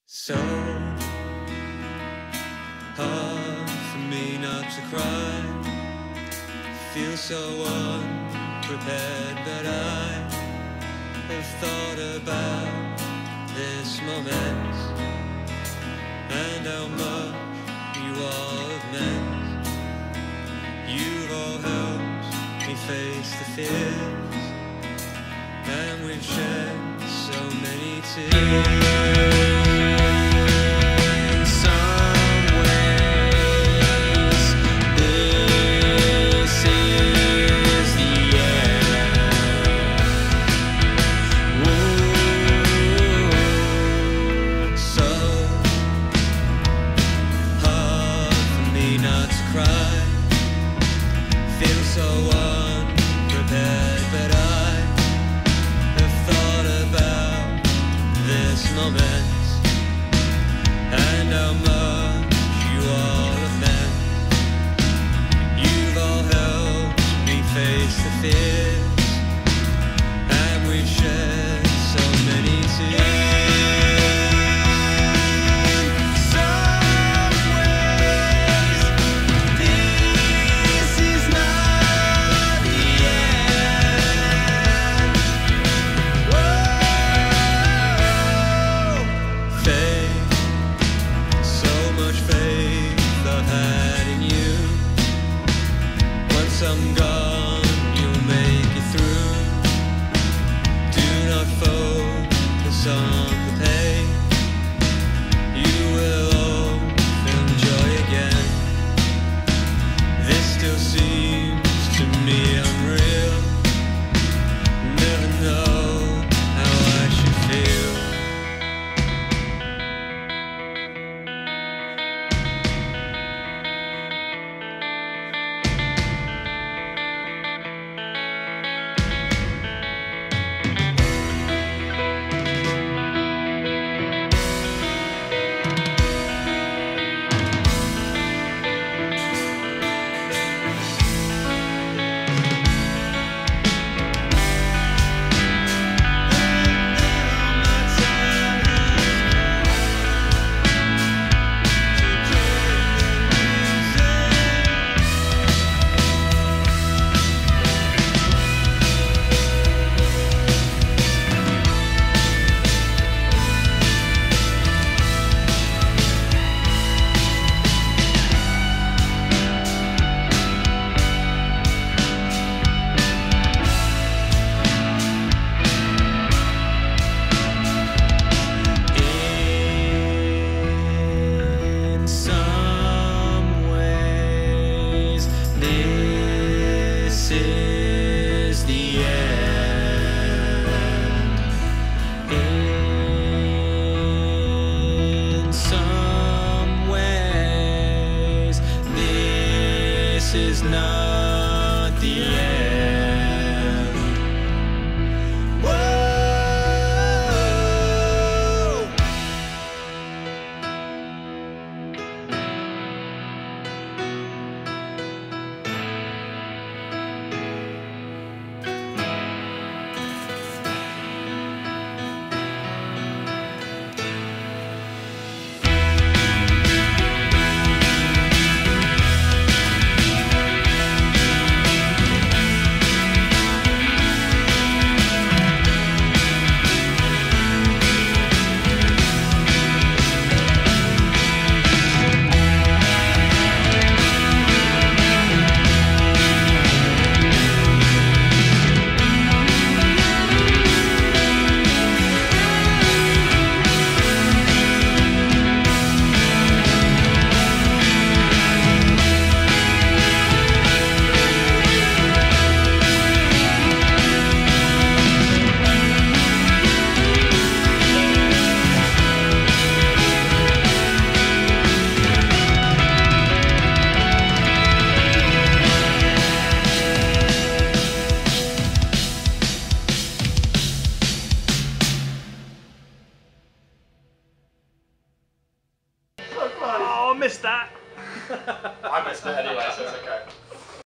So hard for me not to cry. Feel so unprepared, but I have thought about this moment and how much you all have meant. You've all helped me face the fears, and we've shed so many tears. And how much you all have meant. You've all helped me face the fears, and we've shed so many tears. I'm gone, you'll make it through. Do not focus on the pain. You will all enjoy again. This still seems to me unreal. Never know how I should feel. Is not the end. Whoa. Oh, I missed that. I missed it anyway, so it's okay.